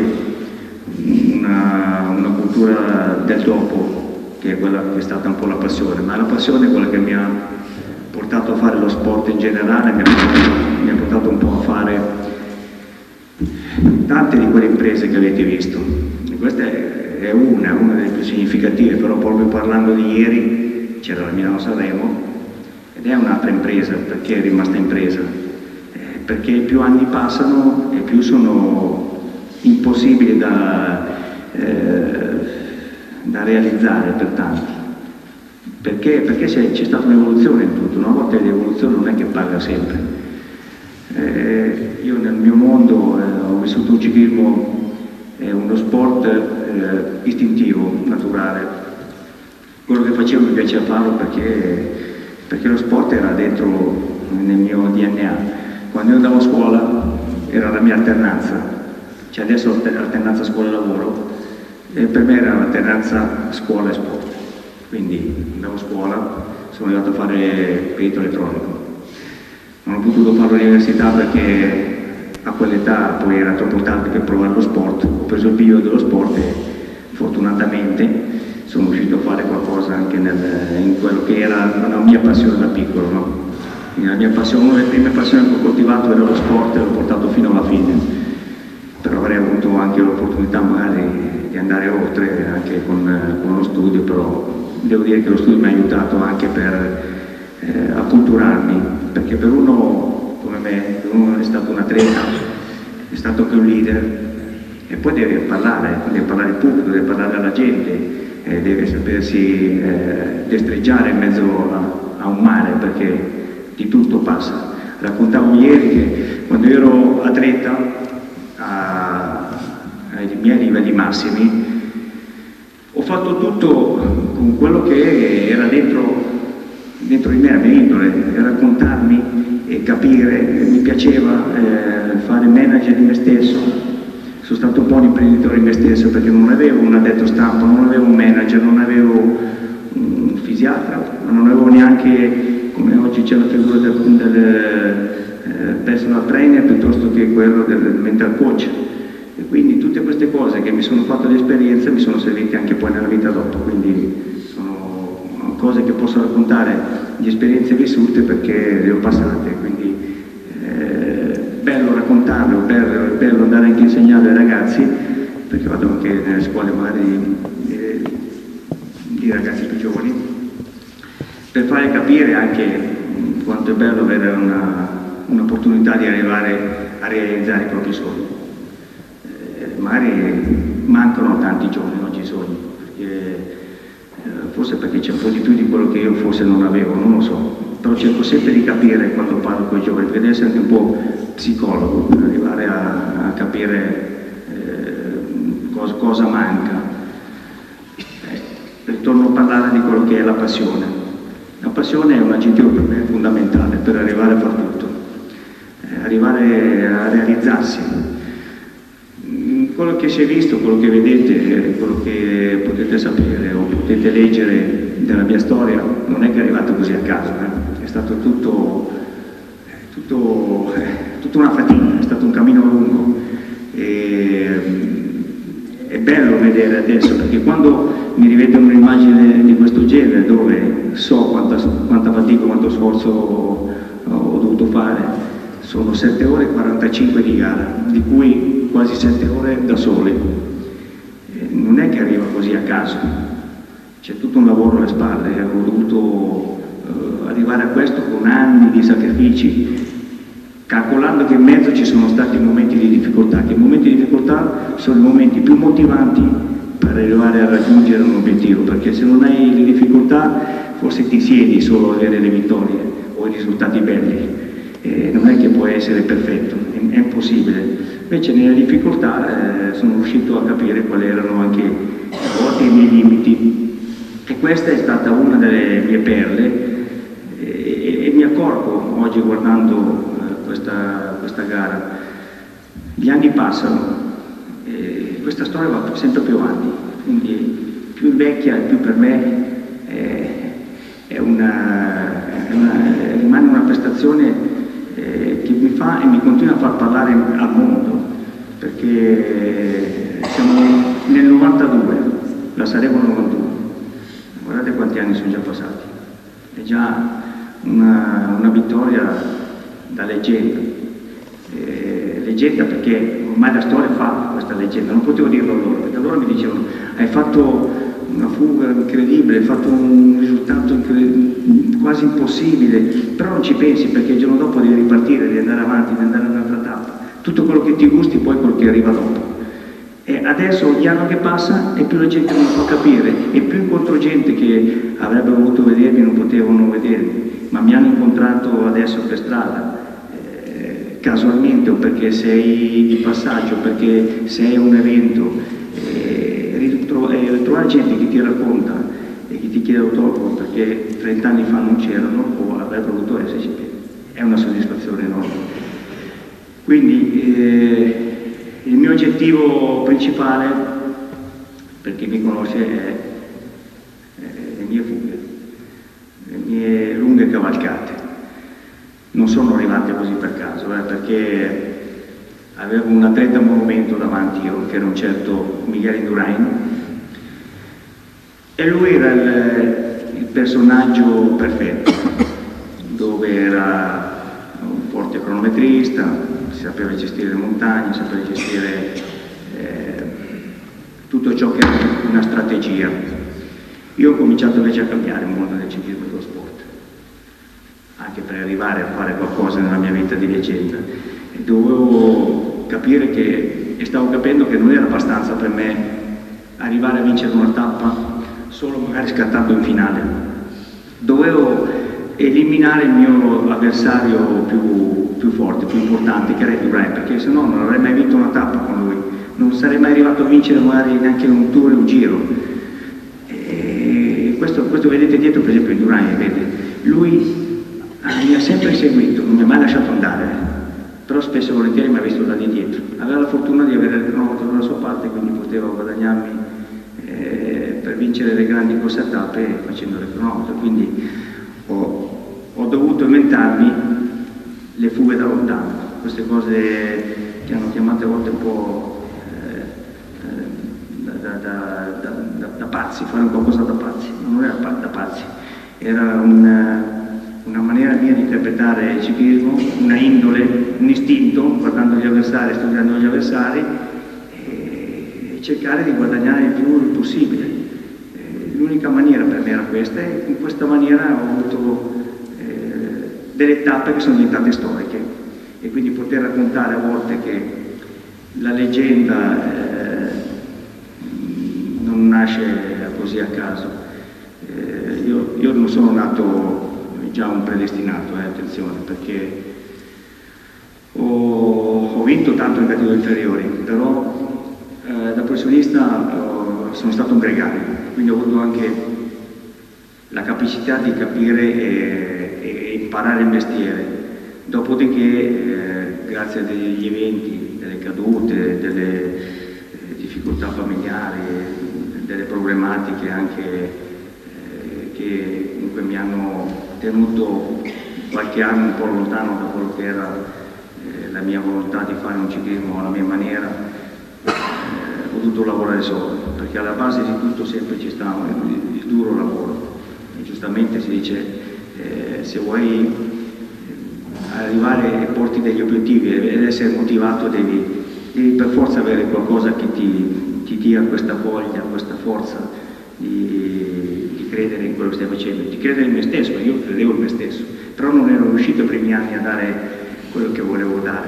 S4: una, una cultura del dopo, che è quella che è stata un po' la passione, ma la passione è quella che mi ha portato a fare lo sport in generale, mi ha portato, mi ha portato un po' a fare tante di quelle imprese che avete visto. E questa è, è una, una delle più significative, però proprio parlando di ieri c'era la Milano Sanremo ed è un'altra impresa. Perché è rimasta impresa? Eh, perché più anni passano e più sono impossibili da, eh, da realizzare per tanti. Perché? Perché c'è, c'è stata un'evoluzione in tutto, una volta l'evoluzione non è che paga sempre. Eh, io nel mio mondo eh, ho vissuto il ciclismo, è uno sport eh, istintivo, naturale. Quello che facevo mi piaceva farlo perché, perché lo sport era dentro nel mio D N A. Quando io andavo a scuola era la mia alternanza, cioè adesso alternanza scuola-lavoro, e per me era l'alternanza scuola e sport. Quindi andavo a scuola, sono arrivato a fare perito elettronico. Non ho potuto fare l'università perché a quell'età poi era troppo tardi per provare lo sport. Ho preso il bio dello sport e fortunatamente sono riuscito a fare qualcosa anche nel, in quello che era una mia passione da piccolo. No? La mia passione, una delle prime passioni che ho coltivato era lo sport e l'ho portato fino alla fine. Però avrei avuto anche l'opportunità magari di andare oltre anche con, con lo studio, però devo dire che lo studio mi ha aiutato anche per eh, acculturarmi, perché per uno come me, per uno è stato un atleta, è stato anche un leader e poi deve parlare, deve parlare al pubblico, deve parlare alla gente, eh, deve sapersi eh, destreggiare in mezzo a, a un mare, perché di tutto passa. Raccontavo ieri che quando ero atleta a, ai miei livelli massimi ho fatto tutto con quello che era dentro, dentro di me, la mia indole, raccontarmi e capire. Mi piaceva eh, fare manager di me stesso,
S1: sono stato un po' un imprenditore in me stesso, perché non avevo un addetto stampa, non avevo un manager, non avevo un fisiatra, ma non avevo neanche, come oggi c'è la figura del, del eh, personal trainer piuttosto che quello del mental coach. E quindi tutte queste cose che mi sono fatto l'esperienza mi sono servite anche poi nella vita dopo, quindi sono cose che posso raccontare di esperienze vissute perché le ho passate, quindi eh, bello raccontarle, bello, bello andare anche a insegnare ai ragazzi, perché vado anche nelle scuole magari di, di ragazzi più giovani, per fare capire anche quanto è bello avere un'opportunità di arrivare a realizzare i propri sogni. Eh, magari mancano tanti giovani oggi sogni, perché, eh, forse perché c'è un po' di più di quello che io forse non avevo, non lo so, però cerco sempre di capire quando parlo con i giovani, perché devo essere anche un po' psicologo per arrivare a, a capire eh, cosa, cosa manca. Eh, torno a parlare di quello che è la passione. La passione è un aggettivo per me fondamentale per arrivare a far tutto, eh, arrivare a realizzarsi. Quello che si è visto, quello che vedete, quello che potete sapere o potete leggere della mia storia non è che è arrivato così a caso, eh? È stato tutto, tutto, eh, tutta una fatica, è stato un cammino lungo. E, è bello vedere adesso, perché quando mi rivedo un'immagine di questo genere, dove so quanta, quanta fatica, quanto sforzo ho, ho dovuto fare, sono sette ore e quarantacinque di gara, di cui quasi sette ore da sole. Eh, non è che arriva così a caso, c'è tutto un lavoro alle spalle, ho dovuto eh, arrivare a questo con anni di sacrifici, calcolando che in mezzo ci sono stati momenti di difficoltà, che i momenti di difficoltà sono i momenti più motivanti per arrivare a raggiungere un obiettivo, perché se non hai le difficoltà forse ti siedi solo a avere le vittorie o i risultati belli. Eh, non è che può essere perfetto, è, è impossibile. Invece nelle difficoltà eh, sono riuscito a capire quali erano anche a volte i miei limiti, e questa è stata una delle mie perle, e, e mi accorgo oggi guardando eh, questa, questa gara, gli anni passano e questa storia va sempre più avanti, quindi più invecchia più per me è, è una, è una, rimane una prestazione Eh, che mi fa e mi continua a far parlare al mondo, perché siamo nel novantadue, la Sanremo novantuno, guardate quanti anni sono già passati, è già una, una vittoria da leggenda, eh, leggenda perché ormai la storia fa questa leggenda, non potevo dirlo loro, perché loro mi dicevano hai fatto una fuga incredibile, hai fatto un risultato quasi impossibile, però non ci pensi perché il giorno dopo devi ripartire, devi andare avanti, devi andare a un'altra tappa, tutto quello che ti gusti poi quello che arriva dopo. E adesso ogni anno che passa e più la gente non lo fa capire, e più incontro gente che avrebbe voluto vedermi e non potevano vedermi, ma mi hanno incontrato adesso per strada, eh, casualmente o perché sei di passaggio, perché sei a un evento, eh, trovare gente che ti racconta e che ti chiede autografo perché trent'anni fa non c'erano o avrebbero voluto esserci, è una soddisfazione enorme. Quindi eh, il mio obiettivo principale, per chi mi conosce, è, è le mie fughe, le mie lunghe cavalcate. Non sono arrivate così per caso, eh, perché avevo un atleta monumento davanti io, che era un certo Miguel Indurain, e lui era il, il personaggio perfetto, dove era un forte cronometrista, sapeva gestire le montagne, sapeva gestire eh, tutto ciò che era una strategia. Io ho cominciato invece a cambiare il mondo del ciclismo e dello sport, anche per arrivare a fare qualcosa nella mia vita di leggenda. E dovevo capire che, e stavo capendo che non era abbastanza per me arrivare a vincere una tappa solo magari scattando in finale. Dovevo eliminare il mio avversario più, più forte, più importante, che era Indurain, perché se no non avrei mai vinto una tappa con lui, non sarei mai arrivato a vincere magari neanche un tour o un giro. E questo, questo vedete dietro per esempio Indurain, vede, lui mi ha sempre seguito, non mi ha mai lasciato andare,
S4: però spesso e volentieri mi ha visto da di dietro. Aveva la fortuna di avere il cronometro dalla sua parte, quindi poteva guadagnarmi eh, per vincere le grandi corse a tappe facendo il cronometro, quindi ho, ho dovuto inventarmi le fughe da lontano, queste cose che hanno chiamato a volte un po' eh, eh, da, da, da, da, da pazzi, fare un qualcosa da pazzi, non era da pazzi, era un una maniera mia di interpretare il ciclismo, una indole, un istinto, guardando gli avversari, studiando gli avversari e cercare di guadagnare il più possibile. L'unica maniera per me era questa e in questa maniera ho avuto eh, delle tappe che sono diventate storiche e quindi poter raccontare a volte che la leggenda eh, non nasce così a caso. Eh, io, io non sono nato già un predestinato, eh, attenzione, perché ho, ho vinto tanto in categorie inferiori, però eh, da professionista eh, sono stato un gregario, quindi ho avuto anche la capacità di capire e, e imparare il mestiere. Dopodiché, eh, grazie a degli eventi, delle cadute, delle eh, difficoltà familiari, delle problematiche anche eh, che comunque mi hanno tenuto qualche anno un po' lontano da quello che era eh, la mia volontà di fare un ciclismo alla mia maniera, eh, ho dovuto lavorare solo, perché alla base di tutto sempre ci sta il, il duro lavoro. E giustamente si dice eh, se vuoi arrivare e porti degli obiettivi ed essere motivato devi, devi per forza avere qualcosa che ti, ti dia questa voglia, questa forza di, di credere in quello che stai facendo, di credere in me stesso. Io credevo in me stesso, però non ero riuscito i primi anni a dare quello che volevo dare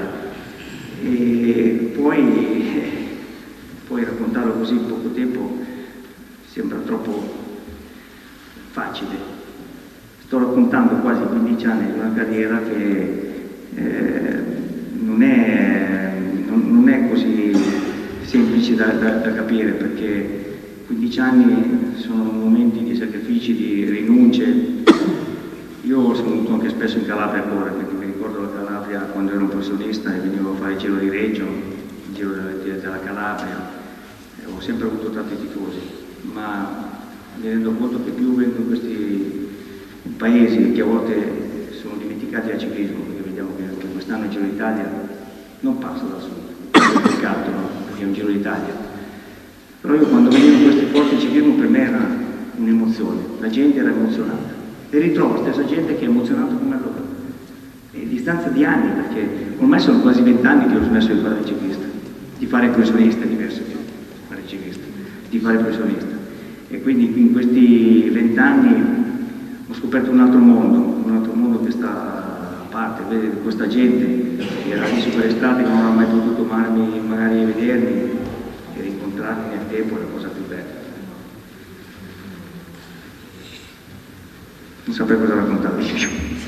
S4: e poi, poi raccontarlo così in poco tempo sembra troppo facile. Sto raccontando quasi quindici anni di una carriera che eh, non, è, non, non è così semplice da, da, da capire, perché quindici anni sono momenti di sacrifici, di rinunce. Io sono venuto anche spesso in Calabria a correre, perché mi ricordo la Calabria quando ero un professionista e venivo a fare il Giro di Reggio, il Giro della, della Calabria, e ho sempre avuto tanti tifosi, ma mi rendo conto che più vengo in questi paesi che a volte sono dimenticati dal ciclismo, perché vediamo che quest'anno il Giro d'Italia non passa da solo, è peccato, no? Perché è un Giro d'Italia. Però io quando venivo in questi posti il ciclismo per me era un'emozione, la gente era emozionata e ritrovo la stessa gente che è emozionata come allora. E a distanza di anni, perché ormai sono quasi vent'anni che ho smesso di fare il ciclista, di fare il professionista, è diverso che fare il ciclista, di fare il professionista. E quindi in questi vent'anni ho scoperto un altro mondo, un altro mondo che sta a parte, vede questa gente che era lì su quelle strade che non aveva mai potuto marmi, magari vedermi e rincontrarmi nel tempo è la cosa più bella. Non saprei cosa raccontarvi. Se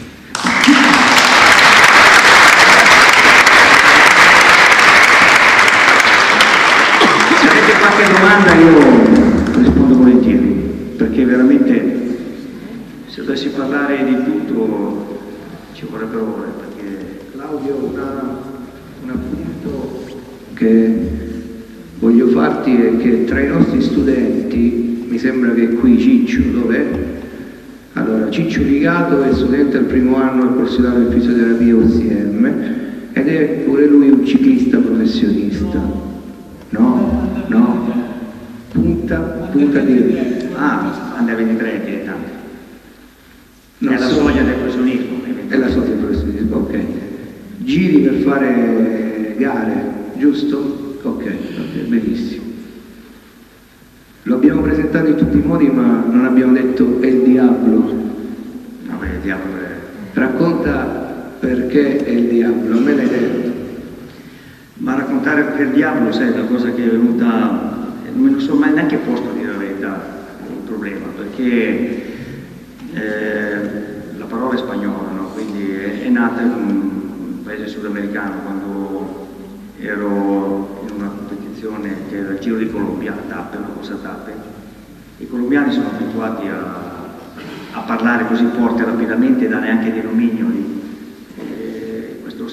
S4: avete qualche domanda io rispondo volentieri, perché veramente se dovessi parlare di tutto ci vorrebbero ore, perché
S1: Claudio, una, un appunto che voglio farti è che tra i nostri studenti, mi sembra che qui Ciccio, dov'è? Allora, Ciccio Ligato è studente al primo anno al corso di fisioterapia U C M ed è pure lui un ciclista professionista. No? No? Punta, punta di...
S4: ah, Under ventitré dilettante.
S1: Non
S4: è la
S1: so.
S4: soglia del professionismo.
S1: È la soglia del professionismo, ok. Giri per fare gare, giusto? Ok, ok, benissimo. Lo abbiamo presentato in tutti i modi, ma non abbiamo detto è il diavolo.
S4: Vabbè, il diavolo è...
S1: Racconta perché è il diavolo, a me l'hai detto.
S4: Ma raccontare perché il diavolo, sai, è una cosa che è venuta... non me lo sono mai neanche posto a dire la verità, il problema, perché eh, la parola è spagnola, no? Quindi è, è nata in un paese sudamericano quando ero in una competizione che era il Giro di Colombia, a tappe, una corsa a tappe. I colombiani sono abituati a, a parlare così forte rapidamente da neanche dei nomignoli. E questo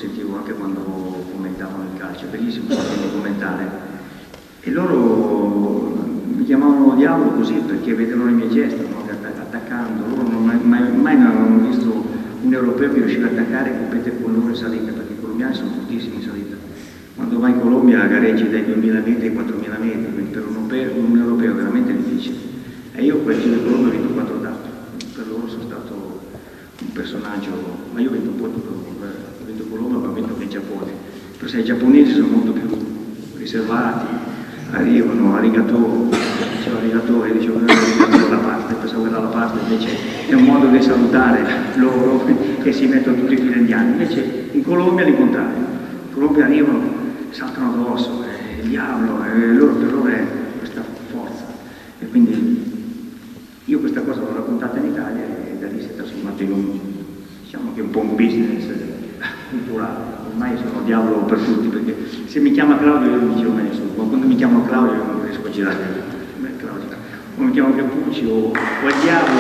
S7: sentivo anche quando commentavano il calcio, bellissimo sentirli commentare. E loro mi chiamavano diavolo così perché vedono le mie gesta, no? Attaccando, loro non mai, mai, mai non avevano visto un europeo che riusciva a attaccare e competere con loro in salita, perché i colombiani sono fortissimi in salita. Quando vai in Colombia gareggi dai duemila metri ai quattromila metri, quindi per un europeo, un europeo veramente difficile. E io quel giro di Colombia ho vinto quattro tappe, per loro sono stato un personaggio, ma io ho vinto un po' tutto, ho vinto Colombia, ma ho vinto anche in Giappone. Però sai, i giapponesi sono molto più riservati, arrivano, arigato, dicevo arigato e dicevo arigato dalla parte, pensavo che dalla parte invece è un modo di salutare loro che si mettono tutti i fili indiani. Invece in Colombia è il contrario, in Colombia arrivano, saltano addosso, eh, il diavolo, eh, loro, per loro è questa forza. E quindi io questa cosa l'ho raccontata in Italia e da lì si è trasformato in un, diciamo che un po' un business culturale. Ormai sono diavolo per tutti, perché se mi chiama Claudio io non dicevo nessuno, ma quando mi chiamano Claudio io non riesco a girare. Beh, Claudio. O mi chiamano Cappucci o, o il diavolo.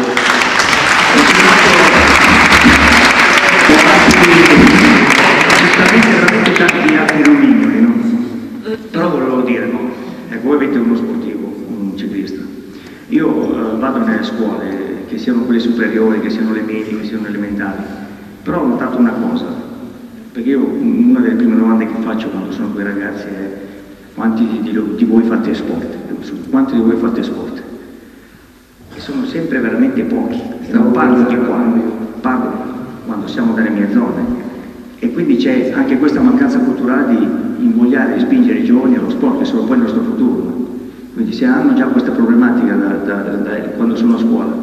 S7: Giustamente veramente tanti altri nomignoli, no? Però volevo dire, no? Ecco, voi avete uno sportivo, un ciclista. Io uh, vado nelle scuole, che siano quelle superiori, che siano le medie, che siano elementari, però ho notato una cosa. Perché io, una delle prime domande che faccio quando sono con i ragazzi è quanti di, di voi fate sport? Quanti di voi fate sport? E sono sempre veramente pochi, non parlo di quando, parlo quando siamo nelle mie zone. E quindi c'è anche questa mancanza culturale di invogliare e spingere i giovani allo sport, che sono poi il nostro futuro. Quindi se hanno già questa problematica da, da, da, da, quando sono a scuola,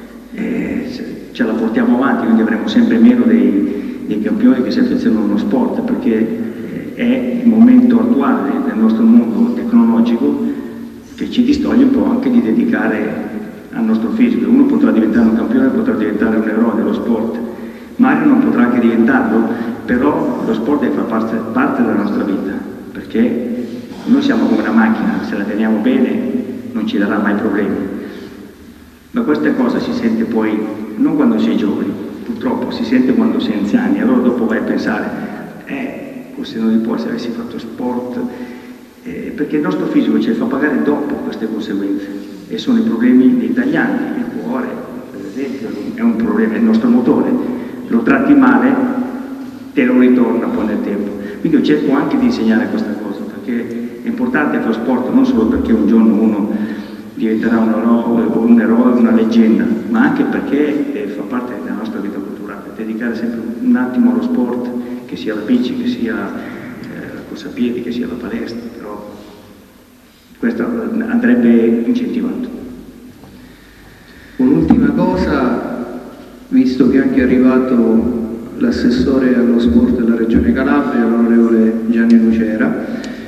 S7: eh, ce la portiamo avanti, quindi avremo sempre meno dei dei campioni che si affezionano allo sport, perché è il momento attuale del nostro mondo tecnologico che ci distoglie un po' anche di dedicare al nostro fisico. Uno potrà diventare un campione, potrà diventare un eroe dello sport, Mario non potrà anche diventarlo, però lo sport deve far parte, parte della nostra vita, perché noi siamo come una macchina, se la teniamo bene non ci darà mai problemi. Ma questa cosa si sente poi non quando si è giovani, purtroppo si sente quando si è anziani, allora dopo vai a pensare, eh, forse non può se avessi fatto sport, eh, perché il nostro fisico ce le fa pagare dopo queste conseguenze, e sono i problemi dei taglianti, il cuore, per esempio, è un problema, è il nostro motore, lo tratti male, te lo ritorna poi nel tempo. Quindi io cerco anche di insegnare questa cosa, perché è importante fare sport non solo perché un giorno uno diventerà un eroe, un eroe, una leggenda, ma anche perché eh, fa parte della nostra vita culturale, dedicare sempre un attimo allo sport, che sia la bici, che sia eh, la corsa a piedi, che sia la palestra, però questo andrebbe incentivato.
S1: Un'ultima cosa, visto che è anche arrivato l'assessore allo sport della Regione Calabria, l'onorevole Gianni Lucera,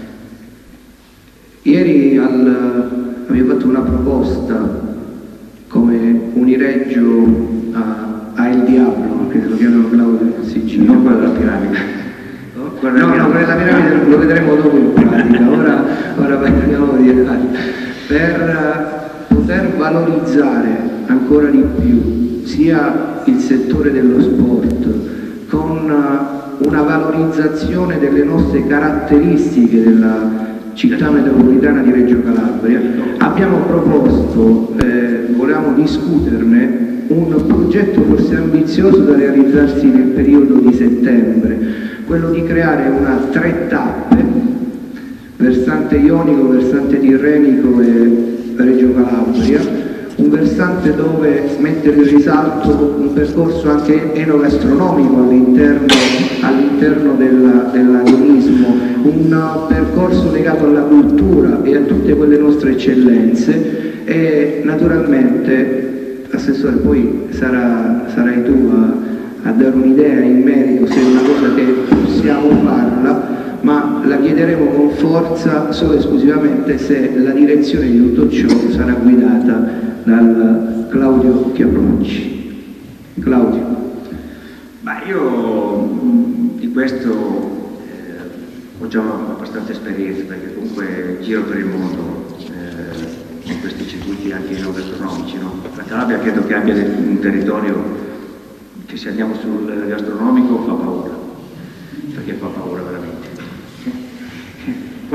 S1: ieri al abbiamo fatto una proposta come Unireggio a, a El Diablo, che lo chiamano Claudio in Sicilia,
S7: non quello della piramide.
S1: No, quello no, della piramide lo vedremo dopo in pratica, ora, ora parliamo di altro. Per poter valorizzare ancora di più sia il settore dello sport, con una valorizzazione delle nostre caratteristiche della città metropolitana di Reggio Calabria, abbiamo proposto, eh, volevamo discuterne, un progetto forse ambizioso da realizzarsi nel periodo di settembre, quello di creare una tre tappe, versante ionico, versante tirrenico e Reggio Calabria, un versante dove mettere in risalto un percorso anche enogastronomico all'interno all'interno dell'agonismo, un percorso legato alla cultura e a tutte quelle nostre eccellenze, e naturalmente, Assessore, poi sarà, sarai tu a, a dare un'idea in merito se è una cosa che possiamo farla, ma la chiederemo con forza solo e esclusivamente se la direzione di tutto ciò sarà guidata dal Claudio Chiapronci. Claudio.
S7: Ma io di questo eh, ho già abbastanza esperienza, perché comunque giro per il mondo eh, in questi circuiti anche enogastronomici, no? La Calabria credo che abbia un territorio che, se andiamo sul gastronomico, fa paura, perché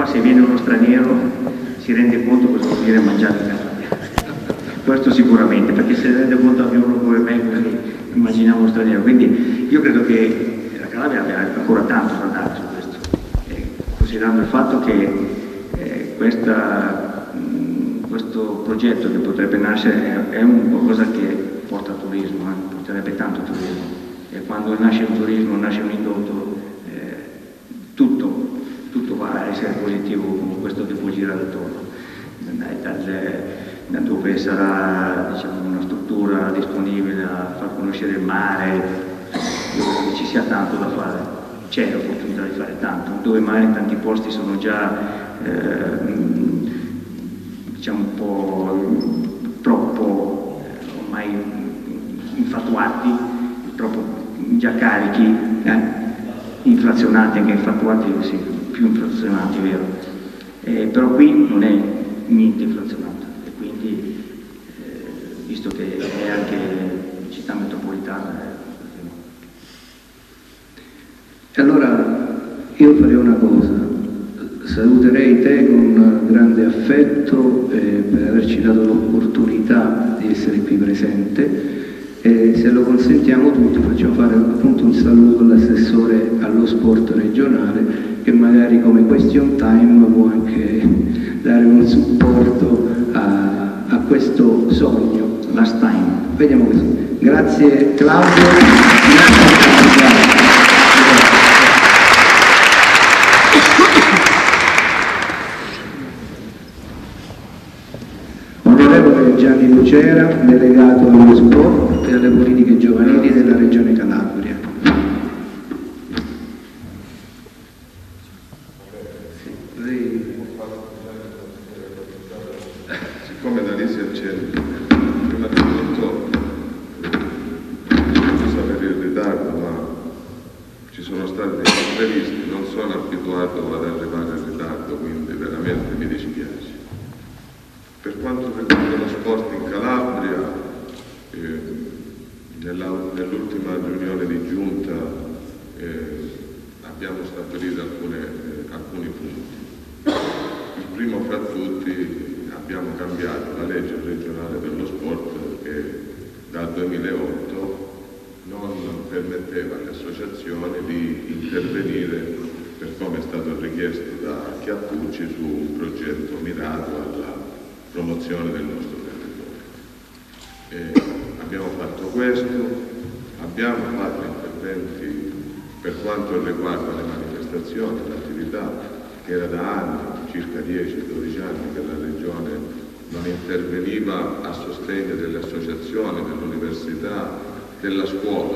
S7: qua se viene uno straniero si rende conto cosa vuol dire mangiare in Calabria. Questo sicuramente, perché se ne rende conto anche uno come me, quindi immaginiamo uno straniero. Quindi io credo che la Calabria abbia ancora tanto da dare su questo, eh, considerando il fatto che eh, questa, mh, questo progetto che potrebbe nascere è, è un qualcosa che porta turismo, eh, porterebbe tanto turismo. E quando nasce un turismo, nasce un indotto, eh, tutto, tutto va a essere positivo con questo che può girare attorno. Da dove sarà, diciamo, una struttura disponibile a far conoscere il mare, dove ci sia tanto da fare, c'è l'opportunità di fare tanto, dove magari tanti posti sono già eh, diciamo un po' troppo eh, ormai infatuati, troppo già carichi, eh? inflazionati, anche infatuati, sì, più inflazionati, vero? Eh, però qui non è niente inflazionato e quindi eh, visto che è anche città metropolitana.
S1: E allora io farei una cosa, saluterei te con grande affetto eh, per averci dato l'opportunità di essere qui presente. E se lo consentiamo tutti facciamo fare appunto un saluto all'assessore allo sport regionale che magari come question time può anche dare un supporto a, a questo sogno.
S7: Last time.
S1: Vediamo così. Grazie Claudio. Grazie. Onorevole Gianni Lucera, delegato allo sport e alle politiche giovanili della Regione Calabria.
S8: Siccome da lì si accende, prima di tutto non so sapere il ritardo, ma ci sono stati dei imprevisti, non sono abituato ad arrivare in ritardo, quindi veramente mi dispiace. Per quanto riguarda lo sport in Calabria, eh, nell'ultima riunione di giunta eh, abbiamo stabilito alcune, eh, alcuni punti. Il primo fra tutti abbiamo cambiato la legge regionale dello sport che dal duemilaotto non permetteva alle associazioni di intervenire, per come è stato richiesto da Chiappucci, su un progetto mirato alla promozione del nostro territorio. E abbiamo fatto questo, abbiamo fatto interventi per quanto riguarda le manifestazioni, l'attività che era da anni, circa dieci dodici anni, che la Regione non interveniva a sostegno delle associazioni, dell'università, della scuola,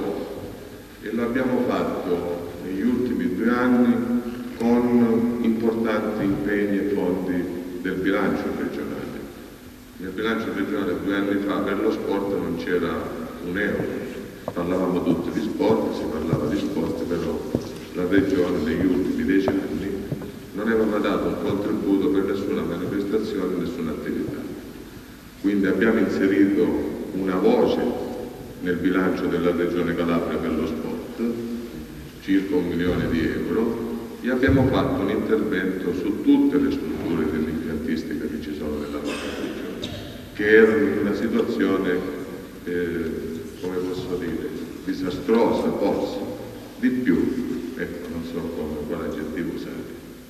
S8: e lo abbiamo fatto negli ultimi due anni con importanti impegni e fondi del bilancio regionale. Nel bilancio regionale due anni fa per lo sport non c'era un euro, parlavamo tutti di sport, si parlava di sport, però la Regione negli ultimi dieci anni non aveva dato un contributo per nessuna manifestazione, nessuna attività. Quindi abbiamo inserito una voce nel bilancio della Regione Calabria per lo sport, circa un milione di euro, e abbiamo fatto un intervento su tutte le strutture dell'impiantistica che ci sono nella nostra Regione, che erano in una situazione, eh, come posso dire, disastrosa, forse, di più, ecco, non so come, quale aggettivo usare.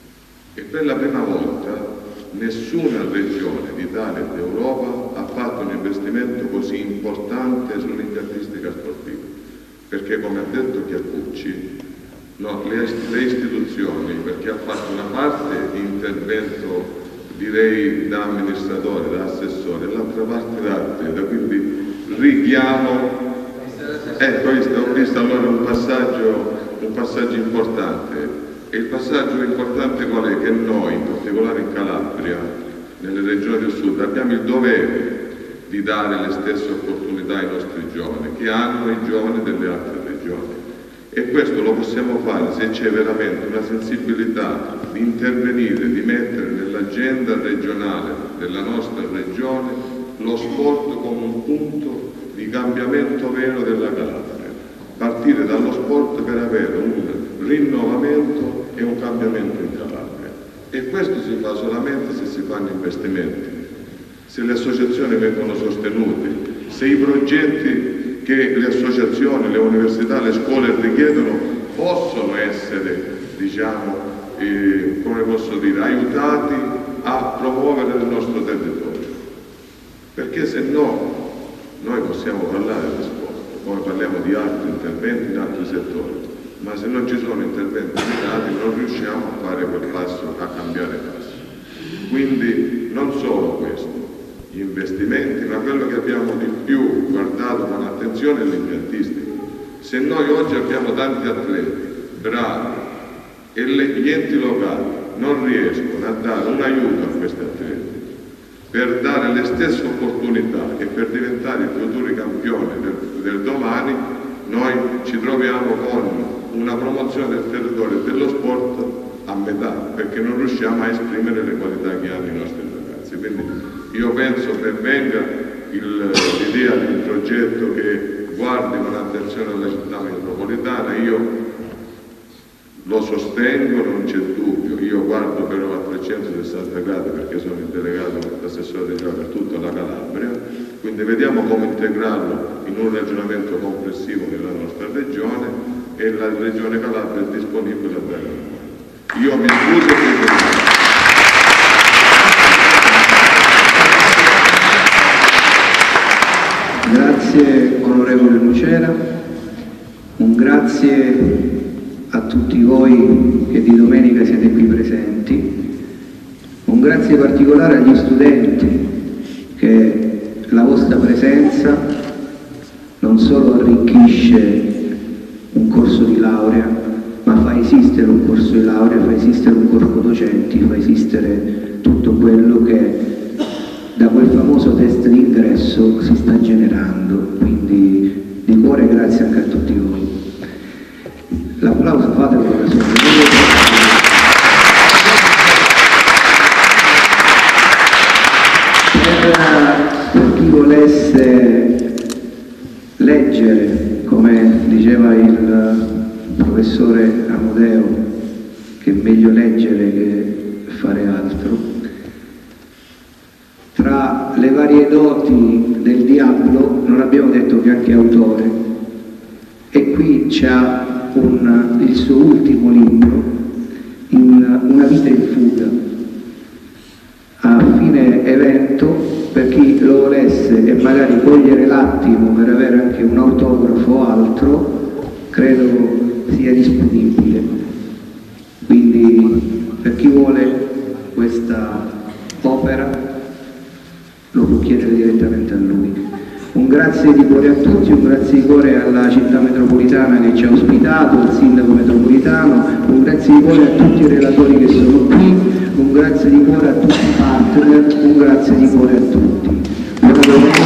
S8: E per la prima volta nessuna regione d'Italia e d'Europa ha fatto un investimento così importante sull'impiantistica sportiva, perché come ha detto Chiappucci, no, le, le istituzioni, perché ha fatto una parte di intervento direi da amministratore, da assessore, e l'altra parte da atleta, quindi richiamo, ecco, ho visto allora un passaggio, un passaggio importante. E il passaggio importante qual è? Che noi, in particolare in Calabria, nelle regioni del sud, abbiamo il dovere di dare le stesse opportunità ai nostri giovani che hanno i giovani delle altre regioni. E questo lo possiamo fare se c'è veramente una sensibilità di intervenire, di mettere nell'agenda regionale della nostra regione lo sport come un punto di cambiamento vero della Calabria. Partire dallo sport per avere un rinnovamento e un cambiamento in Calabria. E questo si fa solamente se si fanno investimenti, se le associazioni vengono sostenute, se i progetti che le associazioni, le università, le scuole richiedono possono essere, diciamo, eh, come posso dire, aiutati a promuovere il nostro territorio. Perché se no noi possiamo parlare di sport, come parliamo di altri interventi in altri settori, ma se non ci sono interventi mirati non riusciamo a fare quel passo, a cambiare passo. Quindi non solo questo, gli investimenti, ma quello che abbiamo di più guardato con attenzione è l'impiantistica. Se noi oggi abbiamo tanti atleti bravi e le, gli enti locali non riescono a dare un aiuto a questi atleti per dare le stesse opportunità e per diventare i futuri campioni del, del domani, noi ci troviamo con una promozione del territorio e dello sport a metà, perché non riusciamo a esprimere le qualità che hanno i nostri ragazzi. Quindi io penso che venga l'idea di un progetto che guardi con attenzione alla città metropolitana, io lo sostengo, non c'è dubbio, io guardo però a trecentosessanta gradi perché sono il delegato, l'assessore di per tutta la Calabria, quindi vediamo come integrarlo in un ragionamento complessivo nella nostra regione e la regione Calabria è disponibile a dare una mano. Io mi scuso per
S1: Grazie onorevole Nucera, un grazie a tutti voi che di domenica siete qui presenti, un grazie particolare agli studenti che la vostra presenza non solo arricchisce un corso di laurea, ma fa esistere un corso di laurea, fa esistere un corpo docenti, fa esistere tutto quello che da quel famoso test d'ingresso si sta generando, quindi di cuore grazie anche a tutti voi. L'applauso fatelo per la sua per, per chi volesse leggere, come diceva il professore Amodeo, che è meglio leggere che fare altro. Tra le varie doti del diavolo non abbiamo detto che anche autore, e qui c'ha un, il suo ultimo libro, in Una vita in fuga, a fine evento, per chi lo volesse e magari cogliere l'attimo per avere anche un autografo o altro, credo sia disponibile. Quindi per chi vuole questa opera lo può chiedere direttamente a lui. Un grazie di cuore a tutti, un grazie di cuore alla città metropolitana che ci ha ospitato, al sindaco metropolitano, un grazie di cuore a tutti i relatori che sono qui, un grazie di cuore a tutti i partner, un grazie di cuore a tutti.